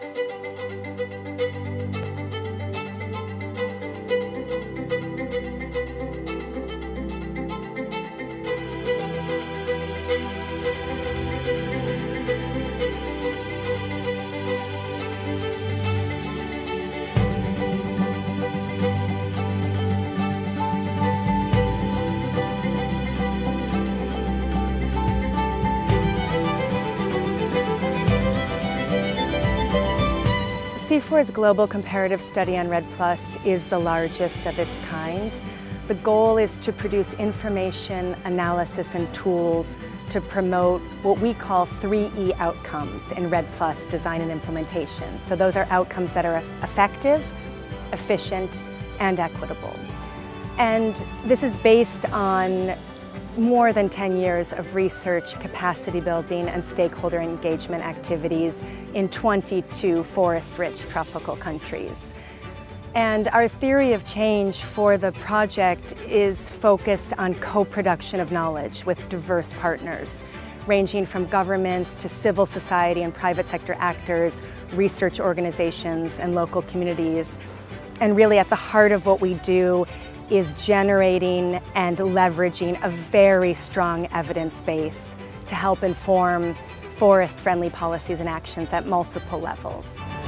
CIFOR's global comparative study on REDD+ is the largest of its kind. The goal is to produce information, analysis, and tools to promote what we call 3E outcomes in REDD+ design and implementation. So those are outcomes that are effective, efficient, and equitable. And this is based on more than 10 years of research, capacity building, and stakeholder engagement activities in 22 forest-rich tropical countries. And our theory of change for the project is focused on co-production of knowledge with diverse partners, ranging from governments to civil society and private sector actors, research organizations, and local communities. And really at the heart of what we do is generating and leveraging a very strong evidence base to help inform forest-friendly policies and actions at multiple levels.